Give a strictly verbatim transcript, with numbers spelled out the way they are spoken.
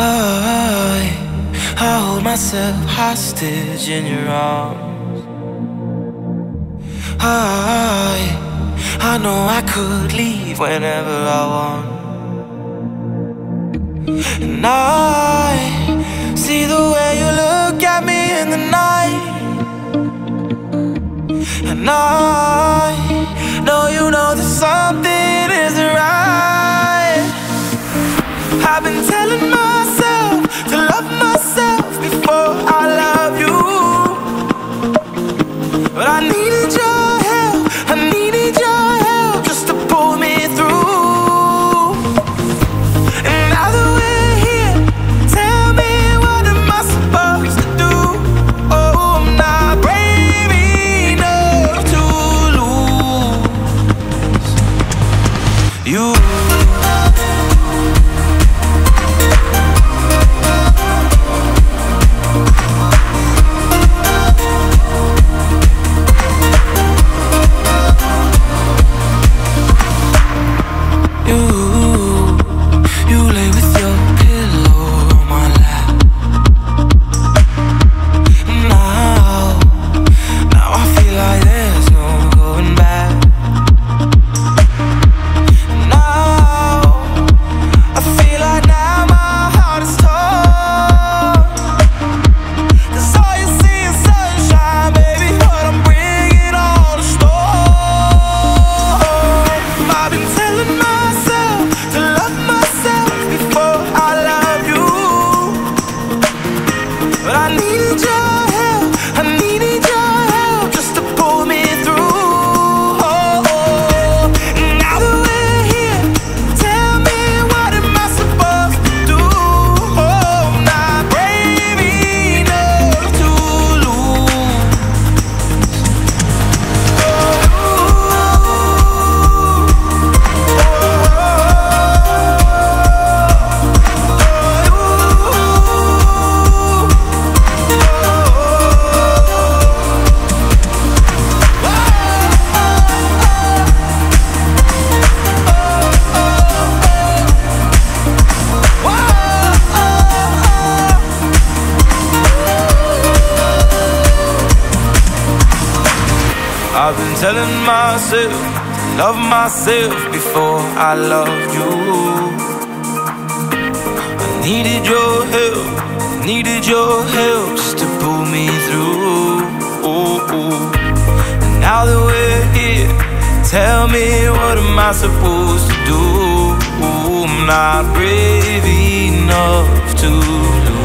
I, I hold myself hostage in your arms. I, I know I could leave whenever I want. And I see the way you look at me in the night. And I know you know that something isn't right. I've been telling myself to love myself before I love you, but I needed your help, I needed your help just to pull me through. And now that we're here, tell me, what am I supposed to do? Oh, I'm not brave enough to lose you. I've been telling myself to love myself before I love you. I needed your help, needed your help just to pull me through. Ooh, ooh. And now that we're here, tell me, what am I supposed to do? Ooh, I'm not brave enough to lose.